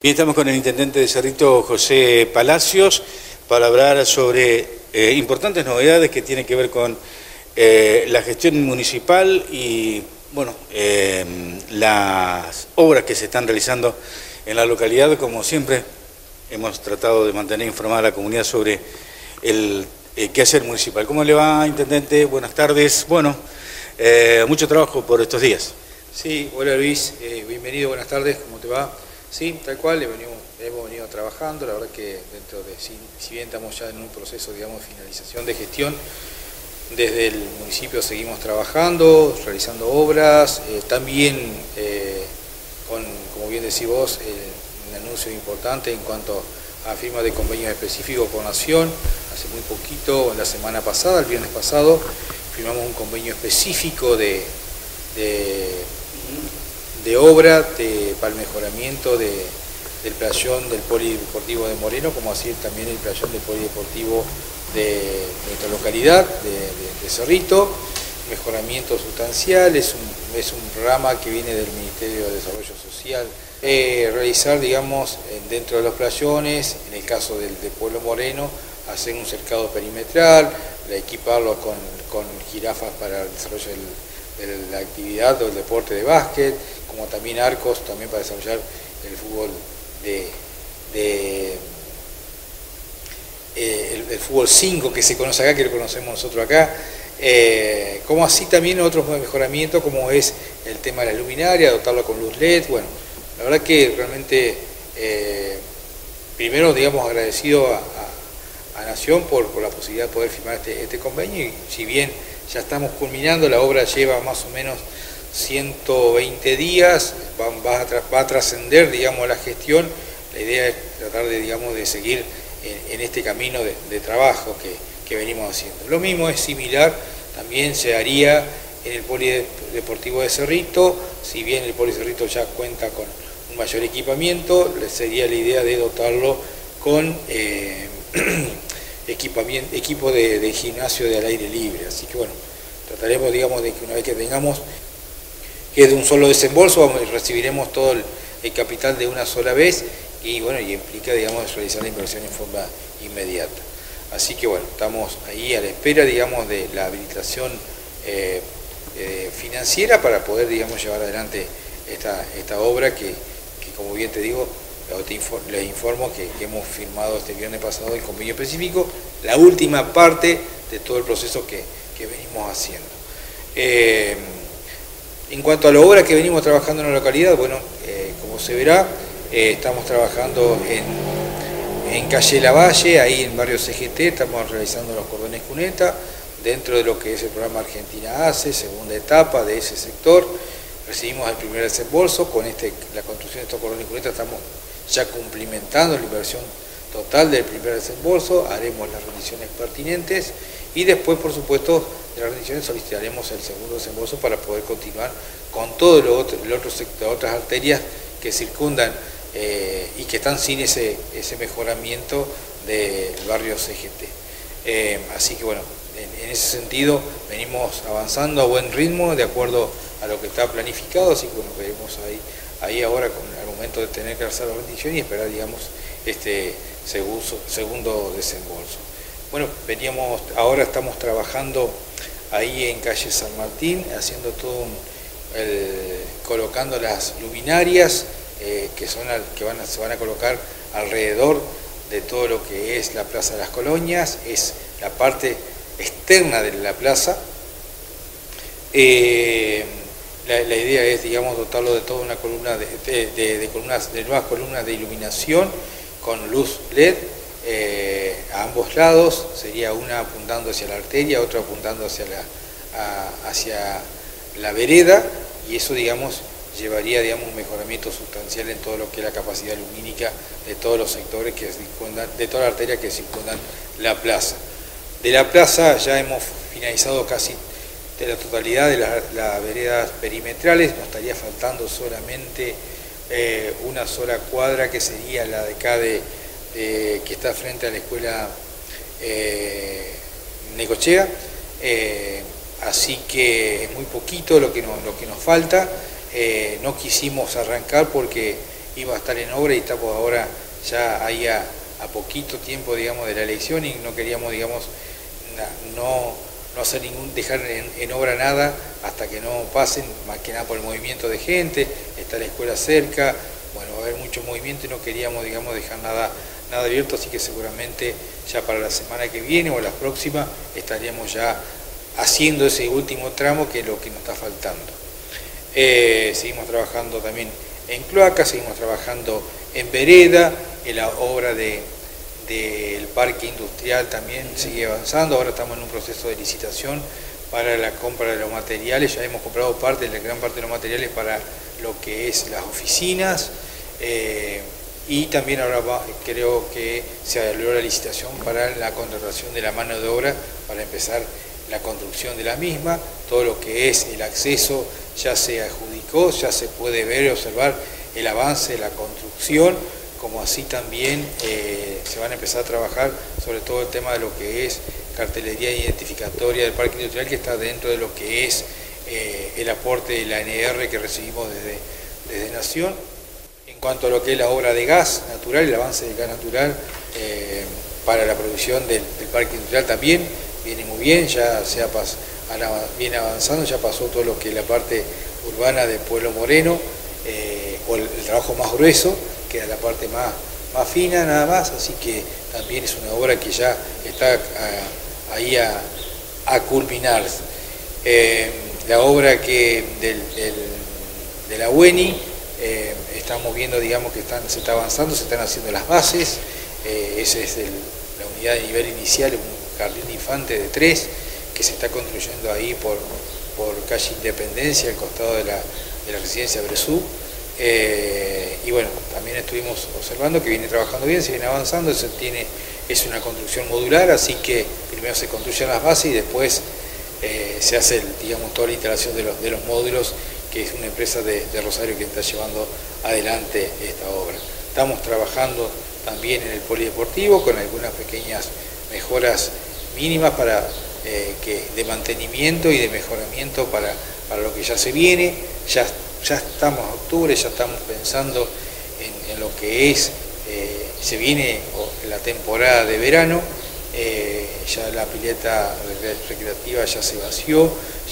Bien, estamos con el intendente de Cerrito, José Palacios, para hablar sobre importantes novedades que tienen que ver con la gestión municipal y bueno, las obras que se están realizando en la localidad. Como siempre, hemos tratado de mantener informada a la comunidad sobre el quehacer municipal. ¿Cómo le va, intendente? Buenas tardes. Bueno, mucho trabajo por estos días. Sí, hola Luis, bienvenido, buenas tardes, ¿cómo te va? Sí, tal cual, hemos venido trabajando, la verdad que dentro de, si bien estamos ya en un proceso, digamos, de finalización de gestión, desde el municipio seguimos trabajando, realizando obras, también como bien decís vos, un anuncio importante en cuanto a firma de convenios específicos con Nación. Hace muy poquito, la semana pasada, el viernes pasado, firmamos un convenio específico de obra para el mejoramiento del playón del Polideportivo de Moreno, como así también el playón del Polideportivo de nuestra localidad, de Cerrito. Mejoramiento sustancial, es un programa que viene del Ministerio de Desarrollo Social. Realizar, digamos, dentro de los playones, en el caso del Pueblo Moreno, hacer un cercado perimetral, equiparlo con jirafas para el desarrollo de la actividad o el deporte de básquet, como también arcos también para desarrollar el fútbol el fútbol 5 que se conoce acá, que lo conocemos nosotros acá, como así también otros mejoramientos como es el tema de la luminaria, dotarlo con luz LED. Bueno, la verdad que realmente primero, digamos, agradecido a Nación por la posibilidad de poder firmar este convenio, y si bien ya estamos culminando, la obra lleva más o menos 120 días, va a trascender, digamos, la gestión. La idea es tratar de, digamos, de seguir en este camino de trabajo que venimos haciendo. Lo mismo es similar, también se haría en el Polideportivo de Cerrito. Si bien el Policerrito ya cuenta con un mayor equipamiento, sería la idea de dotarlo con equipo de gimnasio de al aire libre. Así que bueno, trataremos, digamos, de que una vez que tengamos, que es de un solo desembolso, recibiremos todo el capital de una sola vez, y bueno, y implica, digamos, realizar la inversión en forma inmediata. Así que bueno, estamos ahí a la espera, digamos, de la habilitación financiera para poder, digamos, llevar adelante esta obra que como bien te digo, les informo que hemos firmado este viernes pasado el convenio específico, la última parte de todo el proceso que venimos haciendo. En cuanto a la obra que venimos trabajando en la localidad, bueno, como se verá, estamos trabajando en calle Lavalle, ahí en barrio CGT, estamos realizando los cordones cuneta, dentro de lo que es el programa Argentina Hace, segunda etapa de ese sector. Recibimos el primer desembolso, con la construcción de estos cordones cuneta estamos ya cumplimentando la inversión total del primer desembolso, haremos las rendiciones pertinentes y después, por supuesto, de las rendiciones solicitaremos el segundo desembolso para poder continuar con todo el otro sector, otras arterias que circundan y que están sin ese mejoramiento del barrio CGT. Así que bueno, en ese sentido venimos avanzando a buen ritmo de acuerdo a lo que está planificado, así que bueno, veremos ahí ahora al momento de tener que hacer la rendición y esperar, digamos, este segundo desembolso. Bueno, ahora estamos trabajando ahí en calle San Martín, haciendo todo colocando las luminarias que se van a colocar alrededor de todo lo que es la Plaza de las Colonias, es la parte externa de la plaza. La idea es, digamos, dotarlo de toda una columna de nuevas columnas de iluminación con luz LED a ambos lados, sería una apuntando hacia la arteria, otra apuntando hacia la vereda, y eso, digamos, llevaría, digamos, un mejoramiento sustancial en todo lo que es la capacidad lumínica de todos los sectores de toda la arteria que circundan la plaza. De la plaza ya hemos finalizado casi de la totalidad de las veredas perimetrales, nos estaría faltando solamente una sola cuadra, que sería la de acá que está frente a la escuela Necochea, así que es muy poquito lo que nos falta. No quisimos arrancar porque iba a estar en obra y estamos ahora ya ahí a poquito tiempo, digamos, de la elección y no queríamos, digamos, no hacer dejar en obra nada hasta que no pasen, más que nada por el movimiento de gente, está la escuela cerca, bueno, va a haber mucho movimiento y no queríamos, digamos, dejar nada abierto, así que seguramente ya para la semana que viene o la próxima estaríamos ya haciendo ese último tramo que es lo que nos está faltando. Seguimos trabajando también en cloaca, seguimos trabajando en vereda, en la obra del parque industrial también sigue avanzando, ahora estamos en un proceso de licitación para la compra de los materiales, ya hemos comprado gran parte de los materiales para lo que es las oficinas, y también ahora creo que se abrió la licitación para la contratación de la mano de obra para empezar la construcción de la misma, todo lo que es el acceso ya se adjudicó, ya se puede ver y observar el avance de la construcción, como así también se van a empezar a trabajar sobre todo el tema de lo que es cartelería identificatoria del parque industrial, que está dentro de lo que es el aporte de la ANR que recibimos desde Nación. En cuanto a lo que es la obra de gas natural, el avance del gas natural para la producción del parque industrial también viene muy bien, ya viene avanzando, ya pasó todo lo que es la parte urbana de Pueblo Moreno, o el trabajo más grueso, queda la parte más fina nada más, así que también es una obra que ya está ahí a culminar. La obra de la UENI, estamos viendo, digamos, que se está avanzando, se están haciendo las bases, esa es la unidad de nivel inicial, un jardín de infantes de 3, que se está construyendo ahí por calle Independencia, al costado de la residencia Bresú. Y bueno, también estuvimos observando que viene trabajando bien, se viene avanzando, es una construcción modular, así que primero se construyen las bases y después se hace, digamos, toda la instalación de los módulos, que es una empresa de Rosario que está llevando adelante esta obra. Estamos trabajando también en el polideportivo con algunas pequeñas mejoras mínimas de mantenimiento y de mejoramiento para lo que ya se viene. Ya estamos en octubre, ya estamos pensando en lo que se viene la temporada de verano, ya la pileta recreativa ya se vació,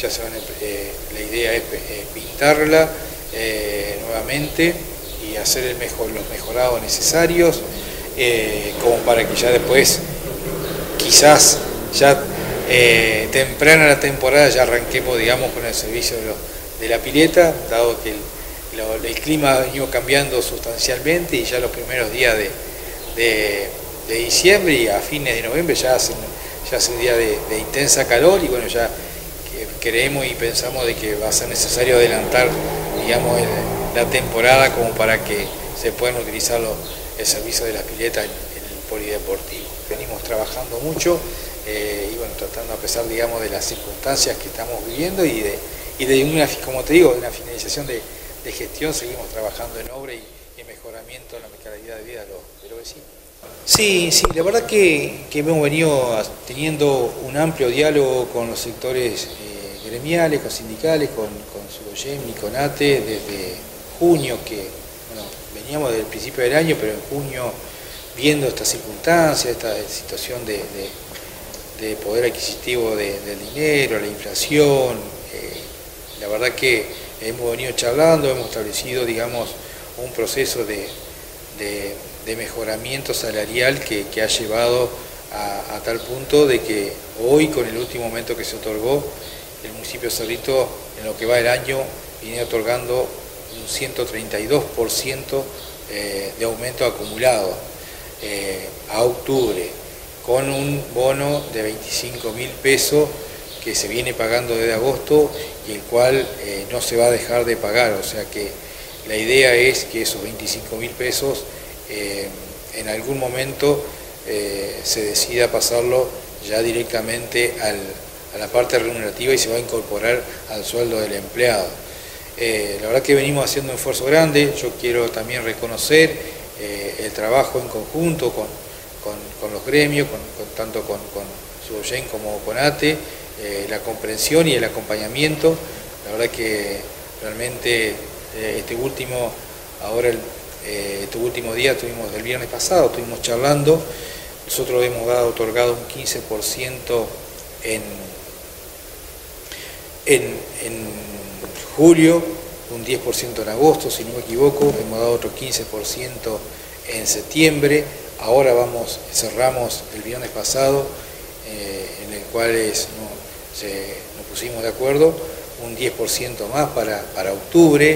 la idea es pintarla nuevamente y hacer los mejorados necesarios, como para que ya después, quizás ya temprana la temporada, ya arranquemos, digamos, con el servicio de la pileta, dado que el clima ha venido cambiando sustancialmente y ya los primeros días de diciembre y a fines de noviembre ya hace un día de intensa calor, y bueno, ya creemos y pensamos de que va a ser necesario adelantar, digamos, la temporada como para que se puedan utilizar el servicio de las piletas en el polideportivo. Venimos trabajando mucho y bueno, tratando, a pesar, digamos, de las circunstancias que estamos viviendo y de una, como te digo, de una finalización de gestión, seguimos trabajando en obra y en mejoramiento de la calidad de vida de los vecinos. Sí, la verdad que hemos venido teniendo un amplio diálogo con los sectores gremiales, con sindicales, con Suboyem y con ATE desde junio, que bueno, veníamos desde el principio del año, pero en junio, viendo estas circunstancias, esta situación de poder adquisitivo del dinero, la inflación, la verdad que hemos venido charlando, hemos establecido, digamos, un proceso de mejoramiento salarial que ha llevado a tal punto de que hoy, con el último aumento que se otorgó, el municipio de Cerrito, en lo que va el año, viene otorgando un 132% de aumento acumulado a octubre, con un bono de 25.000 pesos que se viene pagando desde agosto y el cual no se va a dejar de pagar. O sea que la idea es que esos 25.000 pesos en algún momento se decida pasarlo ya directamente a la parte remunerativa y se va a incorporar al sueldo del empleado. La verdad que venimos haciendo un esfuerzo grande. Yo quiero también reconocer el trabajo en conjunto con los gremios, tanto con Suboyem como con ATE, la comprensión y el acompañamiento. La verdad que realmente este último, ahora este último día el viernes pasado, estuvimos charlando. Nosotros hemos otorgado un 15% en julio, un 10% en agosto, si no me equivoco, hemos dado otro 15% en septiembre. Ahora cerramos el viernes pasado, en el cual nos pusimos de acuerdo, un 10% más para octubre,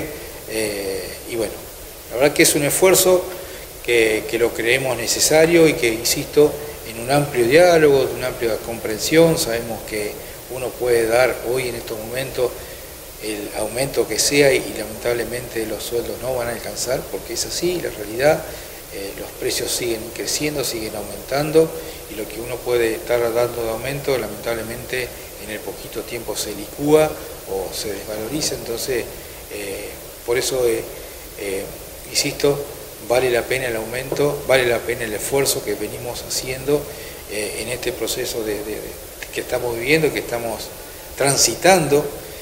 y bueno, la verdad que es un esfuerzo que lo creemos necesario y que, insisto, en un amplio diálogo, en una amplia comprensión. Sabemos que uno puede dar hoy en estos momentos el aumento que sea y lamentablemente los sueldos no van a alcanzar, porque es así, la realidad, los precios siguen creciendo, siguen aumentando, y lo que uno puede estar dando de aumento lamentablemente en el poquito tiempo se licúa o se desvaloriza. Entonces por eso insisto, vale la pena el aumento, vale la pena el esfuerzo que venimos haciendo en este proceso que estamos viviendo, que estamos transitando,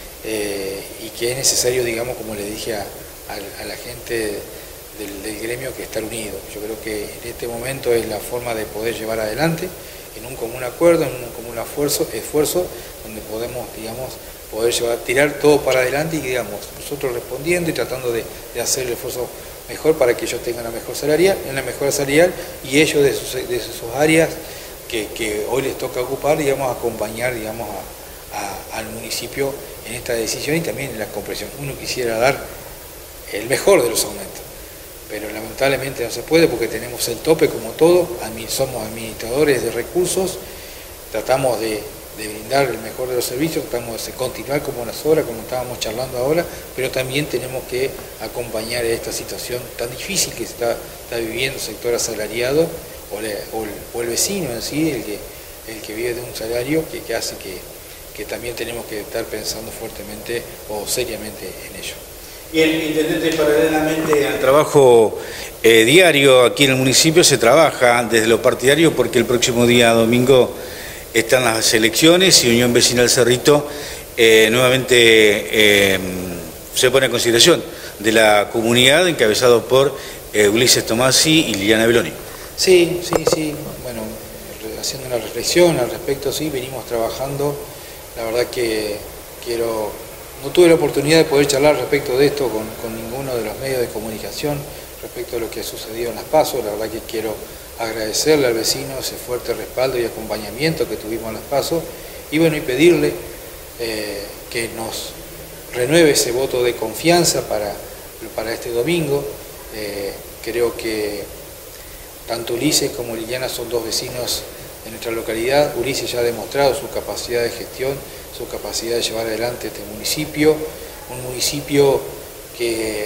y que es necesario, digamos, como le dije a la gente del gremio, que estar unido. Yo creo que en este momento es la forma de poder llevar adelante en un común acuerdo, en un común esfuerzo, donde podemos, digamos, tirar todo para adelante y, digamos, nosotros respondiendo y tratando de hacer el esfuerzo mejor para que ellos tengan una mejor salarial, y ellos de sus áreas que hoy les toca ocupar, digamos, acompañar, digamos, al municipio en esta decisión y también en la comprensión. Uno quisiera dar el mejor de los aumentos, pero lamentablemente no se puede porque tenemos el tope como todo, somos administradores de recursos, tratamos de brindar el mejor de los servicios, tratamos de continuar como las obras, como estábamos charlando ahora, pero también tenemos que acompañar esta situación tan difícil que está viviendo el sector asalariado o el vecino en sí, el que vive de un salario, que hace que también tenemos que estar pensando fuertemente o seriamente en ello. Bien, intendente, paralelamente al trabajo diario aquí en el municipio se trabaja desde lo partidario, porque el próximo día domingo están las elecciones y Unión Vecinal Cerrito nuevamente se pone en consideración de la comunidad, encabezado por Ulises Tomasi y Liliana Beloni. Sí, bueno, haciendo una reflexión al respecto, sí, venimos trabajando. La verdad que no tuve la oportunidad de poder charlar respecto de esto con ninguno de los medios de comunicación respecto a lo que ha sucedido en las PASO. La verdad que quiero agradecerle al vecino ese fuerte respaldo y acompañamiento que tuvimos en las PASO, y bueno, y pedirle que nos renueve ese voto de confianza para este domingo. Creo que tanto Ulises como Liliana son dos vecinos de nuestra localidad. Ulises ya ha demostrado su capacidad de gestión, su capacidad de llevar adelante este municipio, un municipio que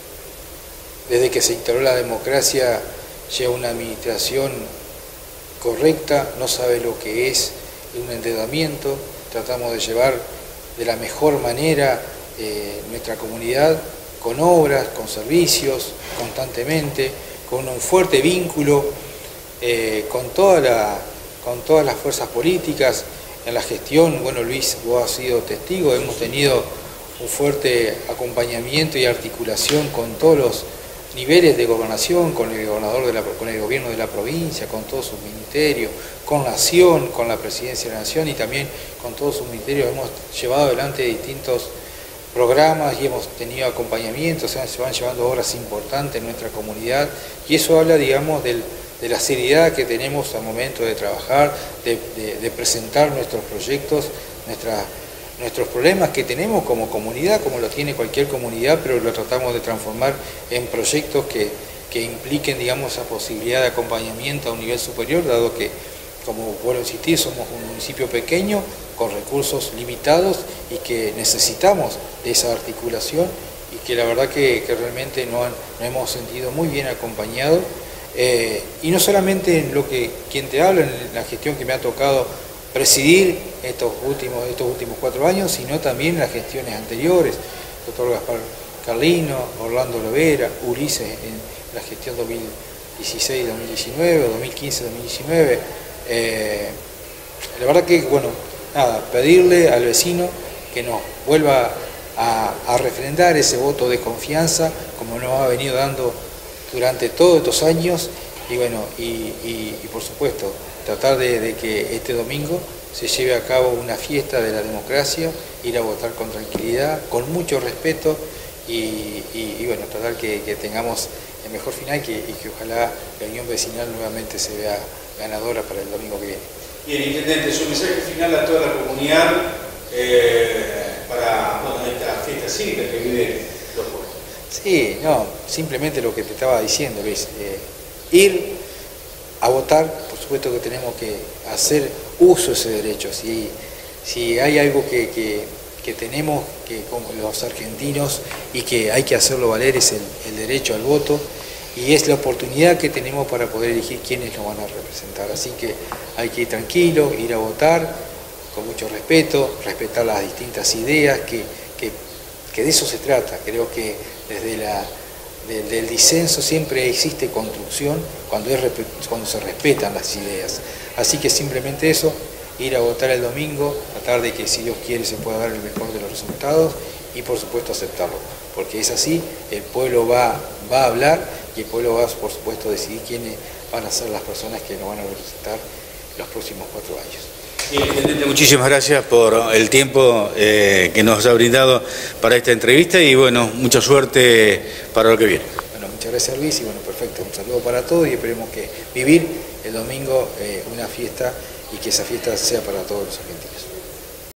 desde que se instauró la democracia lleva una administración correcta, no sabe lo que es un endeudamiento. Tratamos de llevar de la mejor manera nuestra comunidad, con obras, con servicios, constantemente, con un fuerte vínculo con todas las fuerzas políticas. En la gestión, bueno, Luis, vos has sido testigo, hemos tenido un fuerte acompañamiento y articulación con todos los niveles de gobernación, con el gobernador con el gobierno de la provincia, con todos sus ministerios, con Nación, con la presidencia de la Nación y también con todos sus ministerios. Hemos llevado adelante distintos programas y hemos tenido acompañamiento, o sea, se van llevando obras importantes en nuestra comunidad, y eso habla, digamos, de la seriedad que tenemos al momento de trabajar, de presentar nuestros proyectos, nuestros problemas que tenemos como comunidad, como lo tiene cualquier comunidad, pero lo tratamos de transformar en proyectos que impliquen, digamos, esa posibilidad de acompañamiento a un nivel superior, dado que, como vuelvo a insistir, somos un municipio pequeño, con recursos limitados, y que necesitamos de esa articulación, y que la verdad que realmente nos hemos sentido muy bien acompañados, y no solamente en lo que quien te habla, en la gestión que me ha tocado presidir estos últimos 4 años, sino también en las gestiones anteriores, doctor Gaspar Carlino, Orlando Lovera, Ulises en la gestión 2016-2019 o 2015-2019. La verdad que, bueno, nada, pedirle al vecino que nos vuelva a refrendar ese voto de confianza, como nos ha venido dando durante todos estos años y bueno, y por supuesto tratar de que este domingo se lleve a cabo una fiesta de la democracia, ir a votar con tranquilidad, con mucho respeto y bueno, tratar que tengamos el mejor final y que ojalá la Unión Vecinal nuevamente se vea ganadora para el domingo que viene. Bien, Intendente, su mensaje final a toda la comunidad para esta fiesta cívica que vive los pueblos. Sí, no, simplemente lo que te estaba diciendo, Luis, ir a votar, por supuesto que tenemos que hacer uso de ese derecho. Si hay algo que tenemos que como los argentinos y que hay que hacerlo valer es el derecho al voto y es la oportunidad que tenemos para poder elegir quiénes nos van a representar. Así que hay que ir tranquilo, ir a votar con mucho respeto, respetar las distintas ideas, que de eso se trata. Creo que desde el disenso siempre existe construcción cuando se respetan las ideas. Así que simplemente eso, ir a votar el domingo, tratar de que si Dios quiere se pueda dar el mejor de los resultados y por supuesto aceptarlo, porque es así, el pueblo va a hablar y el pueblo va por supuesto a decidir quiénes van a ser las personas que nos van a representar los próximos 4 años. Bien, Intendente, muchísimas gracias por el tiempo que nos ha brindado para esta entrevista y bueno, mucha suerte para lo que viene. Bueno, muchas gracias Luis y bueno, perfecto, un saludo para todos y esperemos que vivir el domingo una fiesta y que esa fiesta sea para todos los argentinos.